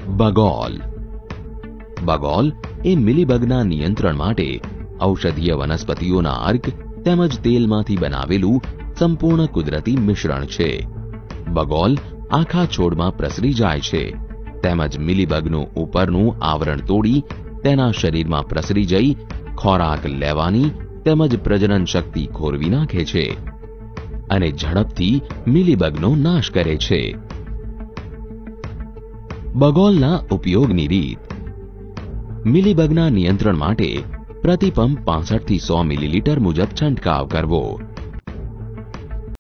બગોલ. બગોલ એ મિલીબગના નિયંત્રણ માટે ઔષધીય વનસ્પતિઓના અર્ક તેમજ તેલમાંથી બનાવેલું સંપૂર્ણ કુદરતી મિશ્રણ છે. બગોલ આખા છોડમાં પ્રસરી જાય છે તેમજ મિલીબગનું ઉપરનું આવરણ તોડી તેના શરીરમાં પ્રસરી જઈ ખોરાક લેવાની તેમજ પ્રજનન શક્તિ ખોરવી નાખે છે અને ઝડપથી મિલીબગનો નાશ કરે છે. બગોલના ઉપયોગની રીત. મિલીબગના નિયંત્રણ માટે પ્રતિ પંપ 65 થી 100 મિલીલીટર મુજબ છંટકાવ કરવો.